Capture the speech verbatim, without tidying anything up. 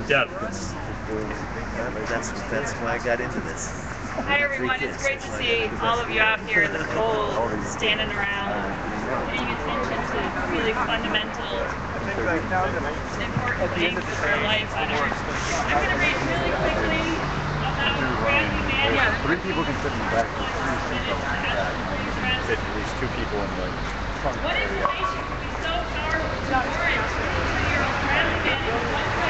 Yeah. That's that's why I got into this. Hi everyone, it's great to see all of you out here in the cold, standing around, paying attention to really fundamental, important things of our life on Earth. I'm going to read really quickly about grand humanity. Three people can sit in the back. Fit at least two people in the trunk What area. information can be so powerful to warrant two hundred year old grand humanity?